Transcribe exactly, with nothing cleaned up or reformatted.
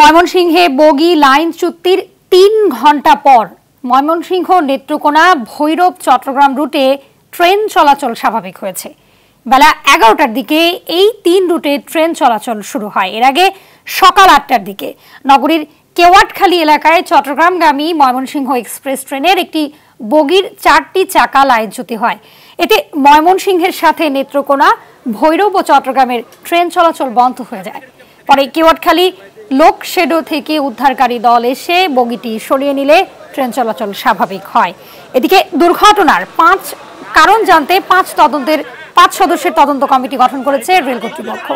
ময়মনসিংহে বগি লাইন চুক্তির তিন ঘন্টা পর ময়মনসিংহ নেত্রকোনা ভৈরব চট্টগ্রাম রুটে ট্রেন চলাচল স্বাভাবিক হয়েছে। বেলা এগারোটার দিকে এই তিন রুটে ট্রেন চলাচল শুরু হয়। এর আগে সকাল আটটার দিকে নগরীর কেওয়াটখালী এলাকায় চট্টগ্রামগামী ময়মনসিংহ এক্সপ্রেস ট্রেনের একটি বগির চারটি চাকা লাইনচ্যুতি হয়। এতে ময়মনসিংহের সাথে নেত্রকোনা, ভৈরব ও চট্টগ্রামের ট্রেন চলাচল বন্ধ হয়ে যায়। পরে কেওয়াটখালী লোক শেডো থেকে উদ্ধারকারী দল এসে বগিটি সরিয়ে নিলে ট্রেন চলাচল স্বাভাবিক হয়। এদিকে দুর্ঘটনার পাঁচ কারণ জানতে পাঁচ তদন্তের পাঁচ সদস্যের তদন্ত কমিটি গঠন করেছে রেল কর্তৃপক্ষ।